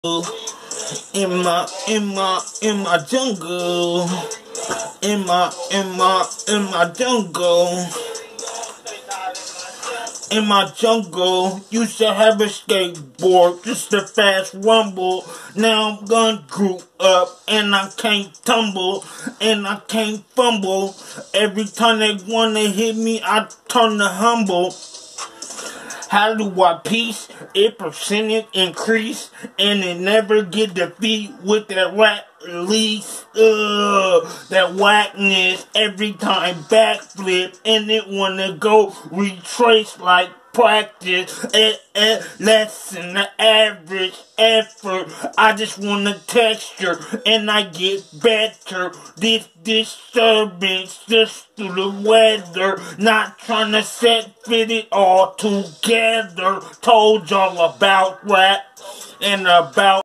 In my jungle, in my jungle, in my jungle, used to have a skateboard, just a fast rumble. Now I'm gonna group up, and I can't tumble, and I can't fumble. Every time they wanna hit me, I turn to humble. How do I piece? It percentage increase, and it never get defeat with that rat release. That whackness every time backflip, and it wanna go retrace like practice. Less than the average effort. I just want a texture, and I get better. This disturbance just through the weather. Not trying to fit it all together. Told y'all about rap and about